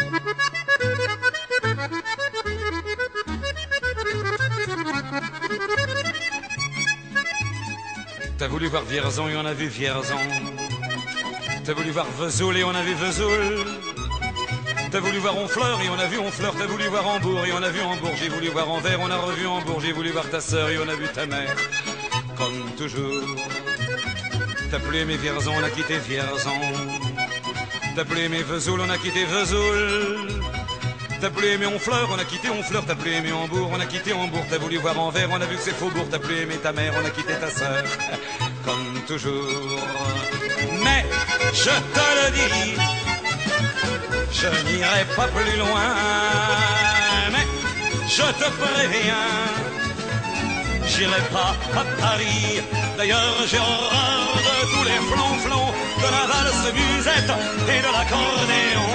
T'as voulu voir Vierzon et on a vu Vierzon. T'as voulu voir Vesoul et on a vu Vesoul. T'as voulu voir Honfleur et on a vu Honfleur. T'as voulu voir Hambourg et on a vu Hambourg. J'ai voulu voir Anvers, on a revu Hambourg. J'ai voulu voir ta sœur et on a vu ta mère. Comme toujours. T'as plus aimé Vierzon, on a quitté Vierzon. T'as plus aimé Vesoul, on a quitté Vesoul. T'as plus aimé Honfleur, on a quitté Honfleur. T'as plus aimé Hambourg, on a quitté Hambourg. T'as voulu voir Anvers, on a vu que c'est Faubourg. T'as plus aimé ta mère, on a quitté ta sœur. Comme toujours. Mais je te le dis, je n'irai pas plus loin. Mais je te préviens, j'irai pas à Paris. D'ailleurs j'ai horreur de tous les flonflons, de la valse musette et de l'accordéon.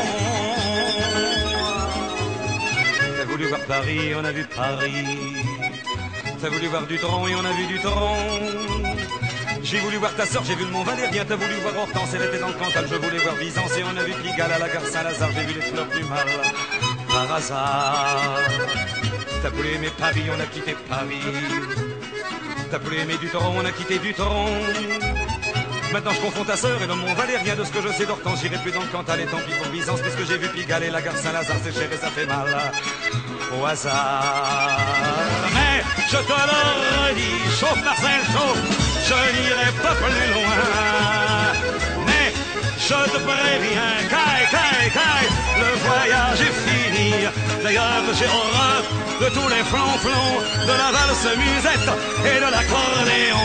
T'as voulu voir Paris, on a vu Paris. T'as voulu voir Dutronc et on a vu Dutronc. J'ai voulu voir ta sœur, j'ai vu le Mont Valérien. T'as voulu voir Hortense, elle était dans le Cantal. Je voulais voir Byzance et on a vu Pigalle à la gare Saint-Lazare. J'ai vu les fleurs du mal par hasard. T'as voulu aimer Paris, on a quitté Paris. T'as voulu aimer Dutronc, on a quitté Dutronc. Maintenant je confonds ta sœur et le Mont Valérien. De ce que je sais d'Hortense, j'irai plus dans le Cantal. Et tant pis pour Byzance, puisque j'ai vu Pigalle et la gare Saint-Lazare. C'est cher et ça fait mal au hasard. Mais je te le redis, chauffe Marcel, chauffe. Je n'irai pas plus loin. Mais je te préviens, caille, le voyage est fini. D'ailleurs j'ai horreur de tous les flonflons, de la valse musette et de l'accordéon.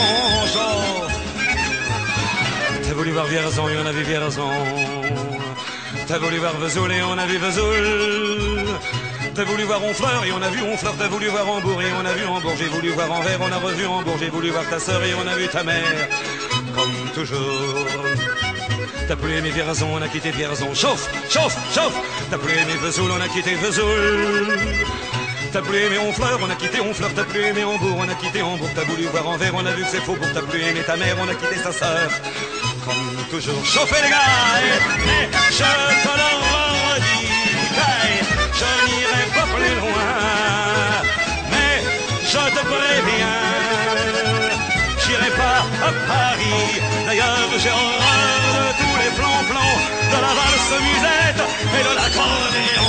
T'as voulu voir Vierzon et on a vu Vierzon. T'as voulu voir Vesoul et on a vu Vesoul. T'as voulu voir Honfleur et on a vu Honfleur. T'as voulu voir Hambourg et on a vu Hambourg. J'ai voulu voir Anvers, on a revu Hambourg. J'ai voulu voir ta sœur et on a vu ta mère. Comme toujours. T'as plus aimé Vierzon, on a quitté Vierzon. Chauffe, chauffe, chauffe. T'as plus aimé Vesoul, on a quitté Vesoul. T'as plus aimé Honfleur, on a quitté Honfleur. T'as plus aimé Hambourg, on a quitté Hambourg. T'as voulu voir Anvers, on a vu que c'est Faubourg. T'as plus aimé ta mère, on a quitté sa sœur. Comme toujours. Chauffez les gars, et je te le redis. Je n'irai pas plus loin, mais je te préviens, j'irai pas à Paris. D'ailleurs j'ai horreur de tous les plans-plans, de la valse musette et de l'accordéon.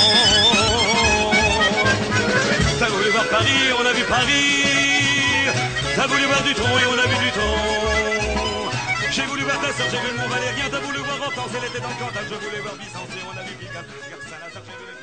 T'as voulu voir Paris, on a vu Paris. T'as voulu voir Dutronc et on a vu Dutronc. J'ai voulu voir ta sœur, j'ai vu le Mont Valérien. T'as voulu voir Hortense, elle était dans le Cantal. Je voulais voir Byzance et on a vu Pigalle.